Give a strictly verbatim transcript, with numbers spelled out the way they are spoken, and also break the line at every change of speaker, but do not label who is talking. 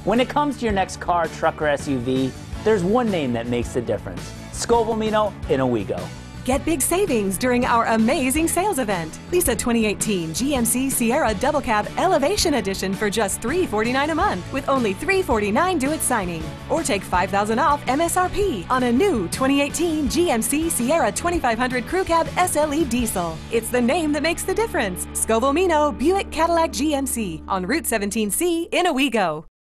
When it comes to your next car, truck, or S U V, there's one name that makes the difference: Scoville-Meno Owego.
Get big savings during our aMAYzing sales event. Lease a twenty eighteen G M C Sierra Double Cab Elevation Edition for just three hundred forty-nine dollars a month with only three hundred forty-nine dollars due at signing. Or take five thousand dollars off M S R P on a new twenty eighteen G M C Sierra twenty-five hundred Crew Cab S L E Diesel. It's the name that makes the difference. Scoville-Meno Buick Cadillac G M C on Route seventeen C in Owego.